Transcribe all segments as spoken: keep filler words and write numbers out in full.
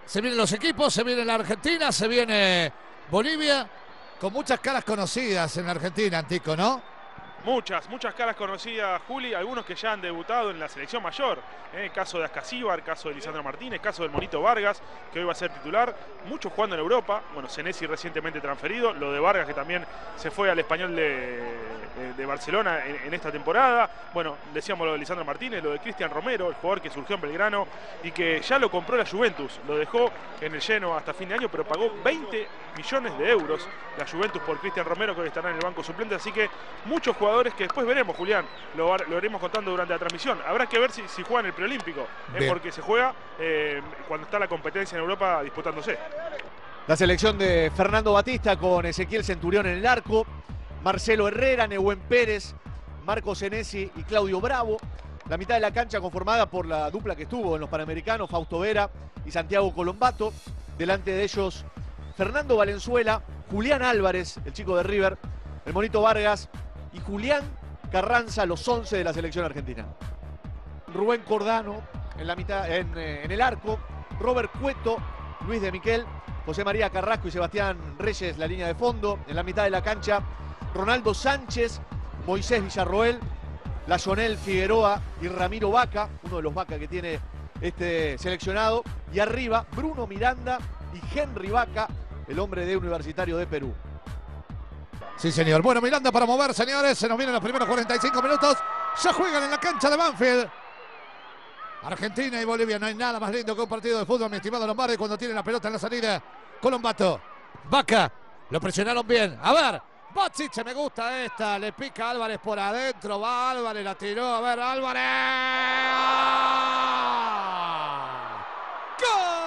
Se vienen los equipos, se viene la Argentina, se viene Bolivia, con muchas caras conocidas en la Argentina, Antico, ¿no? Muchas, muchas caras conocidas, Juli, algunos que ya han debutado en la selección mayor. ¿eh? El caso de Ascasíbar, el caso de Lisandro Martínez, el caso del Monito Vargas, que hoy va a ser titular. Muchos jugando en Europa. Bueno, Senesi recientemente transferido. Lo de Vargas, que también se fue al Español de, de, de Barcelona en, en esta temporada. Bueno, decíamos lo de Lisandro Martínez, lo de Cristian Romero, el jugador que surgió en Belgrano y que ya lo compró la Juventus. Lo dejó en el lleno hasta fin de año, pero pagó veinte millones de euros la Juventus por Cristian Romero, que hoy estará en el banco suplente. Así que muchos jugadores que después veremos, Julián, lo, lo iremos contando durante la transmisión. Habrá que ver si, si juegan el preolímpico, ¿eh? porque se juega eh, cuando está la competencia en Europa disputándose. La selección de Fernando Batista con Ezequiel Centurión en el arco, Marcelo Herrera, Nehuen Pérez, Marco Senesi y Claudio Bravo. La mitad de la cancha conformada por la dupla que estuvo en los Panamericanos, Fausto Vera y Santiago Colombato. Delante de ellos, Fernando Valenzuela, Julián Álvarez, el chico de River, el Monito Vargas y Julián Carranza, los once de la selección argentina. Rubén Cordano en, la mitad, en, en el arco, Robert Cueto, Luis de Miquel, José María Carrasco y Sebastián Reyes, la línea de fondo. En la mitad de la cancha, Ronaldo Sánchez, Moisés Villarroel, Layonel Figueroa y Ramiro Vaca, uno de los Vaca que tiene este seleccionado. Y arriba, Bruno Miranda y Henry Vaca, el hombre de Universitario de Perú. Sí, señor. Bueno, Miranda para mover, señores. Se nos vienen los primeros cuarenta y cinco minutos. Ya juegan en la cancha de Banfield. Argentina y Bolivia. No hay nada más lindo que un partido de fútbol, mi estimado Lombardi, cuando tiene la pelota en la salida. Colombato. Vaca. Lo presionaron bien. A ver. Batsiche, me gusta esta. Le pica a Álvarez por adentro. Va Álvarez, la tiró. A ver, Álvarez. ¡Gol!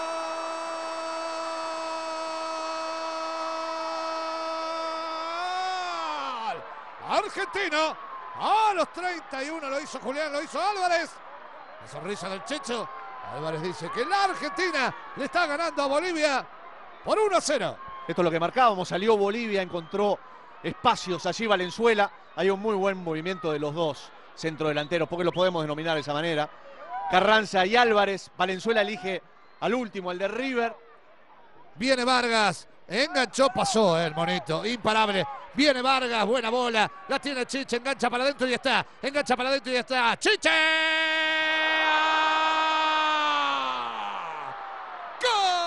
Argentina, a los treinta y uno lo hizo Julián, lo hizo Álvarez. La sonrisa del Checho. Álvarez dice que la Argentina le está ganando a Bolivia por uno a cero. Esto es lo que marcábamos, salió Bolivia, encontró espacios allí Valenzuela. Hay un muy buen movimiento de los dos centrodelanteros, porque lo podemos denominar de esa manera. Carranza y Álvarez, Valenzuela elige al último, al de River. Viene Vargas. Enganchó, pasó el Monito, imparable. Viene Vargas, buena bola. La tiene Chiche, engancha para adentro y está. Engancha para adentro y está. ¡Chiche! ¡Gol!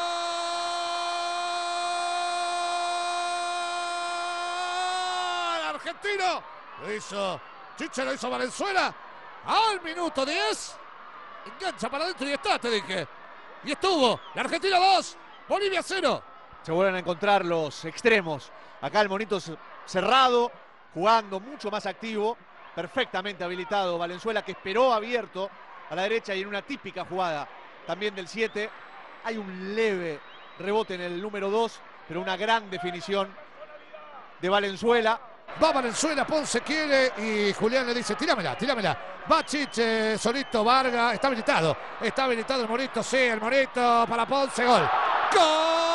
Argentino. Lo hizo Chiche, lo hizo Valenzuela. Al minuto diez. Engancha para adentro y está, te dije. Y estuvo. La Argentina dos, Bolivia cero. Se vuelven a encontrar los extremos. Acá el Monito cerrado, jugando mucho más activo, perfectamente habilitado. Valenzuela, que esperó abierto a la derecha, y en una típica jugada también del siete. Hay un leve rebote en el número dos, pero una gran definición de Valenzuela. Va Valenzuela, Ponce quiere y Julián le dice, tíramela, tíramela. Va Chiche, solito Vargas, está habilitado. Está habilitado el Monito, sí, el Monito para Ponce, gol. ¡Gol!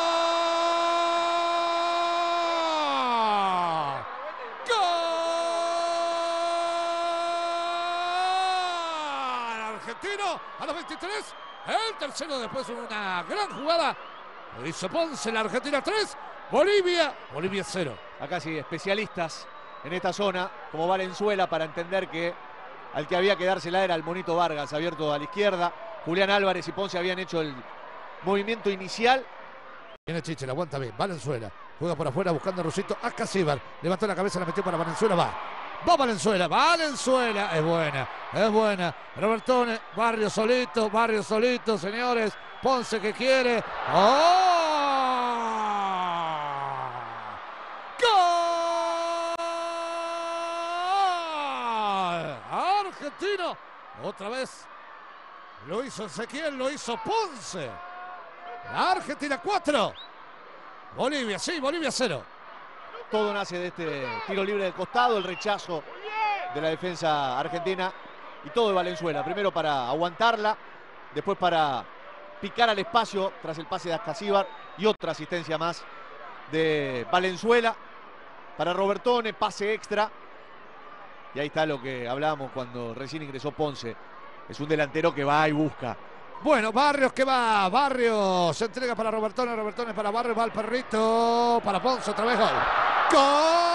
Argentino a los veintitrés, el tercero después de una gran jugada. Lo hizo Ponce, la Argentina tres, Bolivia, Bolivia cero. Acá sí, especialistas en esta zona, como Valenzuela, para entender que al que había que dársela era el Monito Vargas, abierto a la izquierda. Julián Álvarez y Ponce habían hecho el movimiento inicial. Viene Chiche, la aguanta bien, Valenzuela. Juega por afuera buscando a Rusito. Ascasíbar, levantó la cabeza, la metió para Valenzuela, va. Va Valenzuela, Valenzuela, es buena, es buena. Robertone, Barrio solito, Barrio solito, señores. Ponce que quiere. ¡Oh! ¡Gol! Argentino, otra vez. Lo hizo Ezequiel, lo hizo Ponce. La Argentina cuatro. Bolivia, sí, Bolivia cero. Todo nace de este tiro libre de costado, el rechazo de la defensa argentina y todo de Valenzuela. Primero para aguantarla, después para picar al espacio tras el pase de Ascasíbar y otra asistencia más de Valenzuela para Robertone, pase extra. Y ahí está lo que hablábamos cuando recién ingresó Ponce. Es un delantero que va y busca Bueno, Barrios que va, Barrios se entrega para Robertone, Robertone para Barrios, va el perrito, para Ponce, otra vez gol. ¡Gol!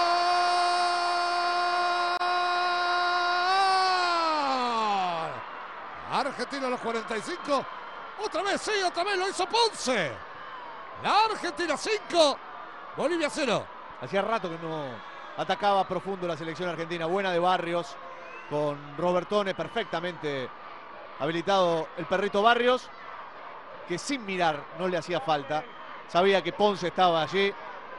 Argentina a los cuarenta y cinco, otra vez, sí, otra vez lo hizo Ponce. La Argentina cinco, Bolivia cero. Hacía rato que no atacaba profundo la selección argentina, buena de Barrios, con Robertone perfectamente habilitado el perrito Barrios, que sin mirar no le hacía falta. Sabía que Ponce estaba allí.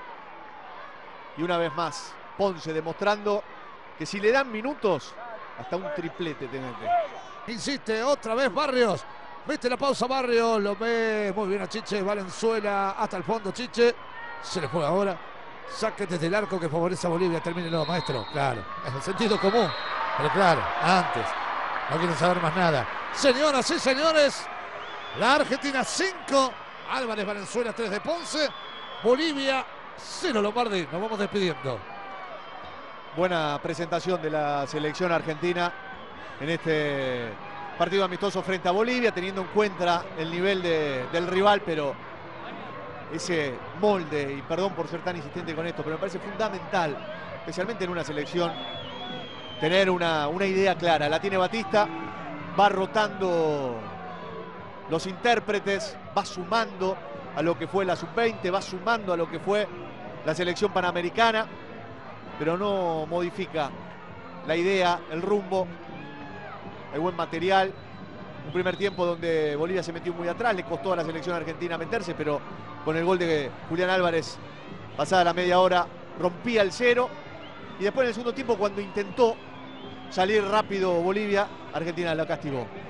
Y una vez más, Ponce demostrando que si le dan minutos, hasta un triplete te mete. Insiste otra vez Barrios. Viste la pausa Barrios, lo ve muy bien a Chiche. Valenzuela hasta el fondo, Chiche. Se le juega ahora. Saque desde el arco que favorece a Bolivia. Termínelo, maestro. Claro, es el sentido común. Pero claro, antes. No quieren saber más nada. Señoras y señores, la Argentina cinco, Álvarez, Valenzuela tres de Ponce, Bolivia cero Lombardi. Nos vamos despidiendo. Buena presentación de la selección argentina en este partido amistoso frente a Bolivia, teniendo en cuenta el nivel de, del rival, pero ese molde, y perdón por ser tan insistente con esto, pero me parece fundamental, especialmente en una selección, tener una, una idea clara. La tiene Batista, va rotando los intérpretes, va sumando a lo que fue la sub veinte, va sumando a lo que fue la selección panamericana, pero no modifica la idea, el rumbo. Hay buen material. Un primer tiempo donde Bolivia se metió muy atrás, le costó a la selección argentina meterse, pero con el gol de Julián Álvarez, pasada la media hora, rompía el cero. Y después en el segundo tiempo, cuando intentó salir rápido Bolivia, Argentina la castigó.